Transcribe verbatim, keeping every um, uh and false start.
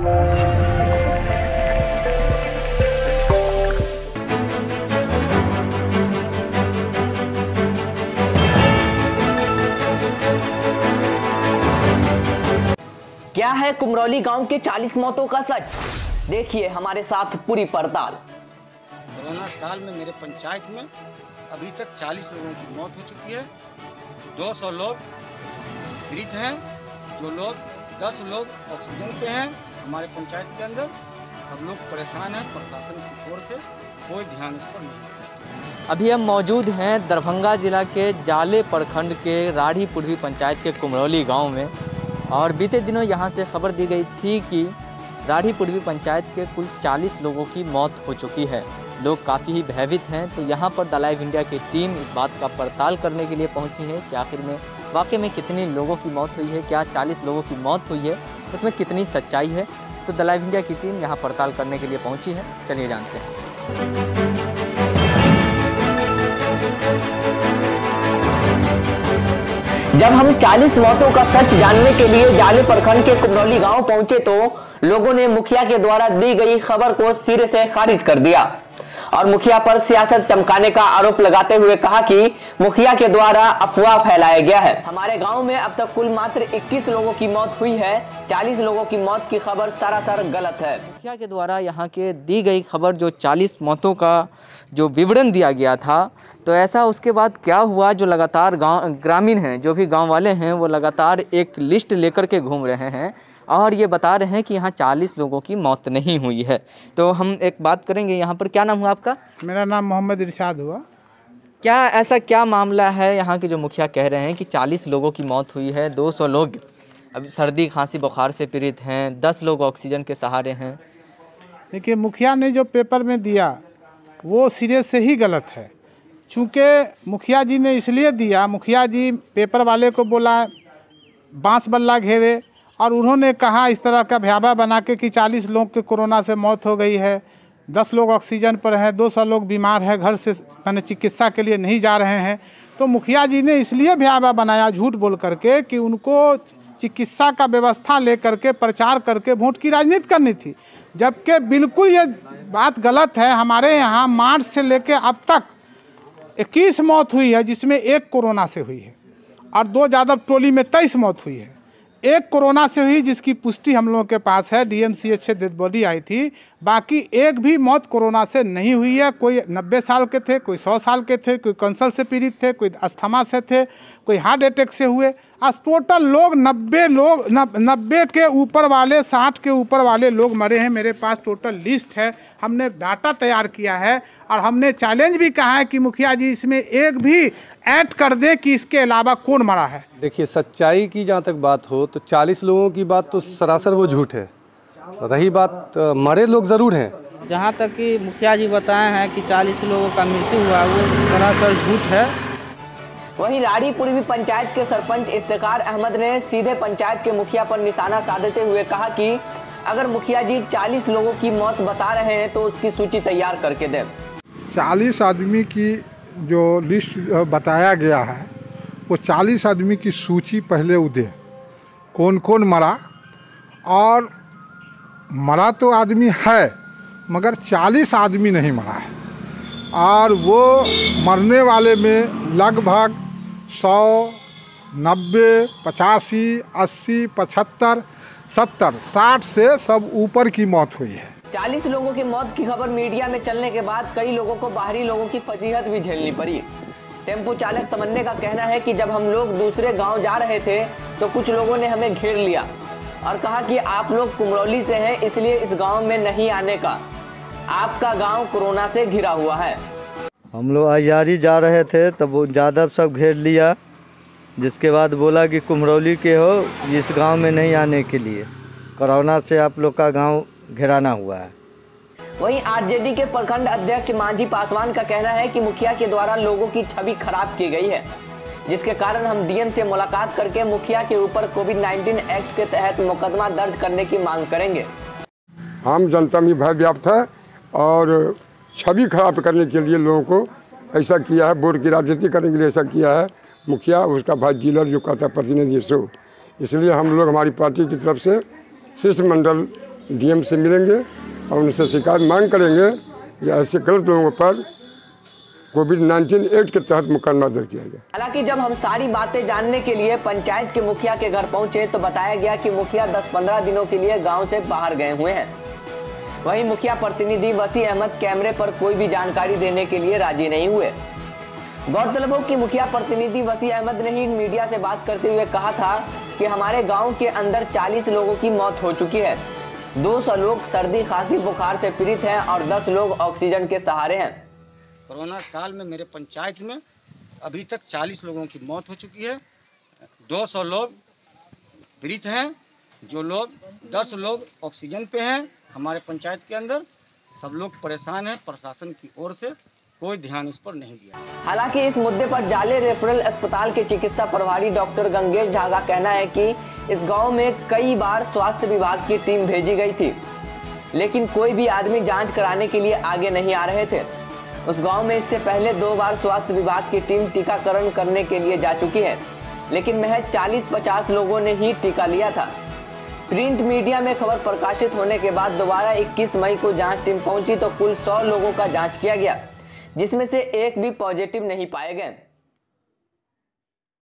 क्या है कुमरौली गांव के चालीस मौतों का सच? देखिए हमारे साथ पूरी पड़ताल। कोरोना काल में मेरे पंचायत में अभी तक चालीस लोगों की मौत हो चुकी है। दो सौ लोग मृत हैं, जो लोग दस लोग ऑक्सीजन पे हैं हमारे पंचायत के अंदर। सब लोग परेशान हैं, प्रशासन की ओर से कोई ध्यान इस पर नहीं। अभी हम मौजूद हैं दरभंगा जिला के जाले प्रखंड के राढ़ी पूर्वी पंचायत के कुमरौली गांव में, और बीते दिनों यहां से खबर दी गई थी कि राढ़ी पूर्वी पंचायत के कुल चालीस लोगों की मौत हो चुकी है। लोग काफ़ी ही भयभीत हैं। तो यहां पर द लाइव इंडिया की टीम इस बात का पड़ताल करने के लिए पहुंची है कि आखिर में वाकई में कितने लोगों की मौत हुई है, क्या चालीस लोगों की मौत हुई है, उसमें कितनी सच्चाई है। तो द लाइव इंडिया की टीम यहाँ पड़ताल करने के लिए पहुँची है। चलिए जानते हैं। जब हम चालीस मौतों का सच जानने के लिए जाले प्रखंड के कुमरौली गांव पहुंचे तो लोगों ने मुखिया के द्वारा दी गई खबर को सिरे से खारिज कर दिया और मुखिया पर सियासत चमकाने का आरोप लगाते हुए कहा कि मुखिया के द्वारा अफवाह फैलाया गया है। हमारे गांव में अब तक कुल मात्र इक्कीस लोगों की मौत हुई है, चालीस लोगों की मौत की खबर सरासर गलत है। मुखिया के द्वारा यहाँ के दी गई खबर जो चालीस मौतों का जो विवरण दिया गया था, तो ऐसा उसके बाद क्या हुआ, जो लगातार गांव ग्रामीण हैं, जो भी गांव वाले हैं, वो लगातार एक लिस्ट लेकर के घूम रहे हैं और ये बता रहे हैं कि यहाँ चालीस लोगों की मौत नहीं हुई है। तो हम एक बात करेंगे, यहाँ पर क्या नाम हुआ आपका? मेरा नाम मोहम्मद इरशाद हुआ। क्या ऐसा क्या मामला है यहाँ के जो मुखिया कह रहे हैं कि चालीस लोगों की मौत हुई है, दो सौ लोग अब सर्दी खांसी बुखार से पीड़ित हैं, दस लोग ऑक्सीजन के सहारे हैं? देखिए, मुखिया ने जो पेपर में दिया वो सिरे से ही गलत है। चूँकि मुखिया जी ने इसलिए दिया, मुखिया जी पेपर वाले को बोला बांस बल्ला घेरे और उन्होंने कहा इस तरह का भयावह बना के कि चालीस लोग के कोरोना से मौत हो गई है, दस लोग ऑक्सीजन पर हैं, दो सौ लोग बीमार हैं, घर से मैंने चिकित्सा के लिए नहीं जा रहे हैं। तो मुखिया जी ने इसलिए भयावह बनाया झूठ बोल करके कि उनको चिकित्सा का व्यवस्था ले करके प्रचार करके वोट की राजनीति करनी थी, जबकि बिल्कुल ये बात गलत है। हमारे यहाँ मार्च से लेकर अब तक इक्कीस मौत हुई है, जिसमें एक कोरोना से हुई है और दो यादव टोली में तेईस मौत हुई है। एक कोरोना से हुई जिसकी पुष्टि हम लोगों के पास है, डीएमसीएच से डेड बॉडी आई थी। बाकी एक भी मौत कोरोना से नहीं हुई है। कोई नब्बे साल के थे, कोई सौ साल के थे, कोई कैंसर से पीड़ित थे, कोई अस्थमा से थे, कोई हार्ट अटैक से हुए। आज टोटल लोग नब्बे लोग नब्बे के ऊपर वाले, साठ के ऊपर वाले लोग मरे हैं। मेरे पास टोटल लिस्ट है, हमने डाटा तैयार किया है और हमने चैलेंज भी कहा है कि मुखिया जी इसमें एक भी ऐड कर दे कि इसके अलावा कौन मरा है। देखिए, सच्चाई की जहाँ तक बात हो तो चालीस लोगों की बात तो सरासर वो झूठ है। रही बात मरे लोग ज़रूर हैं। जहाँ तक कि मुखिया जी बताए हैं कि चालीस लोगों का मृत्यु हुआ, वो सरासर झूठ है। वहीं राढ़ी पूर्वी पंचायत के सरपंच इफ्तिकार अहमद ने सीधे पंचायत के मुखिया पर निशाना साधते हुए कहा कि अगर मुखिया जी चालीस लोगों की मौत बता रहे हैं तो उसकी सूची तैयार करके दें। चालीस आदमी की जो लिस्ट बताया गया है, वो चालीस आदमी की सूची पहले वो दे, कौन कौन मरा। और मरा तो आदमी है मगर चालीस आदमी नहीं मरा है, और वो मरने वाले में लगभग सौ, नब्बे, पचासी, अस्सी, पचहत्तर, सत्तर, साठ से सब ऊपर की मौत हुई है। चालीस लोगों की मौत की खबर मीडिया में चलने के बाद कई लोगों को बाहरी लोगों की फजीहत भी झेलनी पड़ी। टेम्पो चालक तमन्ने का कहना है कि जब हम लोग दूसरे गांव जा रहे थे तो कुछ लोगों ने हमें घेर लिया और कहा कि आप लोग कुमरौली से हैं, इसलिए इस गांव में नहीं आने का, आपका गांव कोरोना से घिरा हुआ है। हम लोग अयारी जा रहे थे तब वो यादव सब घेर लिया, जिसके बाद बोला कि कुमरौली के हो, इस गांव में नहीं आने के लिए, कोरोना से आप लोग का गांव घेराना हुआ है। वहीं आरजेडी के प्रखंड अध्यक्ष मांझी पासवान का कहना है कि मुखिया के द्वारा लोगों की छवि खराब की गई है, जिसके कारण हम डीएम से मुलाकात करके मुखिया के ऊपर कोविड नाइन्टीन एक्ट के तहत मुकदमा दर्ज करने की मांग करेंगे। आम जनता में भय व्याप्त है और छवि खराब करने के लिए लोगों को ऐसा किया है, वोट की राजनीति करने के लिए ऐसा किया है मुखिया, उसका भाई डीलर जो कहता है प्रतिनिधि सो। इसलिए हम लोग हमारी पार्टी की तरफ से शिष्टमंडल डीएम से मिलेंगे और उनसे शिकायत मांग करेंगे कि ऐसे गलत लोगों पर कोविड नाइन्टीन एक्ट के तहत मुकदमा दर्ज किया गया। हालांकि जब हम सारी बातें जानने के लिए पंचायत के मुखिया के घर पहुंचे तो बताया गया कि मुखिया दस पंद्रह दिनों के लिए गांव से बाहर गए हुए हैं। वहीं मुखिया प्रतिनिधि वसी अहमद कैमरे पर कोई भी जानकारी देने के लिए राजी नहीं हुए। गौरतलब हो कि मुखिया प्रतिनिधि वसी अहमद ने ही मीडिया से बात करते हुए कहा था कि हमारे गाँव के अंदर चालीस लोगों की मौत हो चुकी है, दो सौ लोग सर्दी खांसी बुखार से पीड़ित हैं और दस लोग ऑक्सीजन के सहारे हैं। कोरोना काल में मेरे पंचायत में अभी तक चालीस लोगों की मौत हो चुकी है, दो सौ लोग पीड़ित हैं, जो लोग दस लोग ऑक्सीजन पे हैं। हमारे पंचायत के अंदर सब लोग परेशान हैं, प्रशासन की ओर से कोई ध्यान इस पर नहीं दिया। हालांकि इस मुद्दे पर जाले रेफरल अस्पताल के चिकित्सा प्रभारी डॉक्टर गंगेश झा का कहना है कि इस गांव में कई बार स्वास्थ्य विभाग की टीम भेजी गई थी, लेकिन कोई भी आदमी जांच कराने के लिए आगे नहीं आ रहे थे। उस गांव में इससे पहले दो बार स्वास्थ्य विभाग की टीम टीकाकरण करने के लिए जा चुकी है, लेकिन महज चालीस पचास लोगों ने ही टीका लिया था। प्रिंट मीडिया में खबर प्रकाशित होने के बाद दोबारा इक्कीस मई को जांच टीम पहुंची तो कुल सौ लोगों का जांच किया गया, जिसमें से एक भी पॉजिटिव नहीं पाए गए।